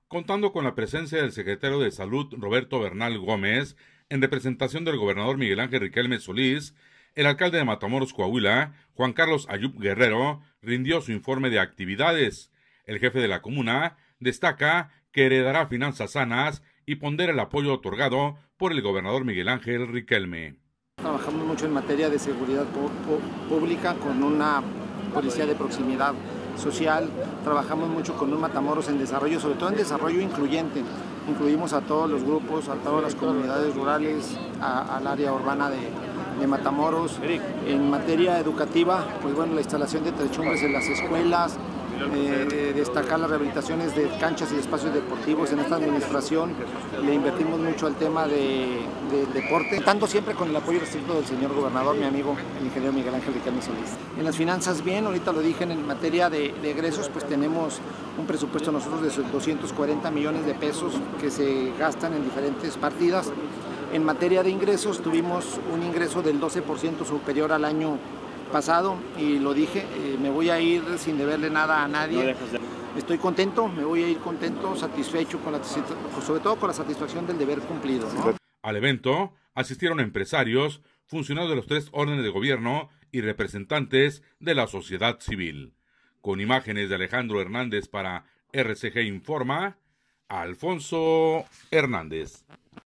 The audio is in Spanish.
contando con la presencia del secretario de Salud Roberto Bernal Gómez, en representación del gobernador Miguel Ángel Riquelme Solís. El alcalde de Matamoros, Coahuila, Juan Carlos Ayub Guerrero, rindió su informe de actividades. El jefe de la comuna destaca que heredará finanzas sanas y pondera el apoyo otorgado por el gobernador Miguel Ángel Riquelme. Trabajamos mucho en materia de seguridad pública con una policía de proximidad social, trabajamos mucho con un Matamoros en desarrollo, sobre todo en desarrollo incluyente. Incluimos a todos los grupos, a todas las comunidades rurales, al área urbana de Matamoros. En materia educativa, pues bueno, la instalación de techumbres en las escuelas, destacar las rehabilitaciones de canchas y espacios deportivos. En esta administración le invertimos mucho al tema de deporte, tanto siempre con el apoyo restricto del señor gobernador, mi amigo, el ingeniero Miguel Ángel Riquelme Solís. En las finanzas bien, ahorita lo dije, en materia de egresos, pues tenemos un presupuesto nosotros de 240 millones de pesos que se gastan en diferentes partidas. En materia de ingresos tuvimos un ingreso del 12% superior al año pasado y lo dije, me voy a ir sin deberle nada a nadie. Estoy contento, me voy a ir contento, satisfecho, sobre todo con la satisfacción del deber cumplido, ¿no? Al evento asistieron empresarios, funcionarios de los 3 órdenes de gobierno y representantes de la sociedad civil. Con imágenes de Alejandro Hernández para RCG Informa, Alfonso Hernández.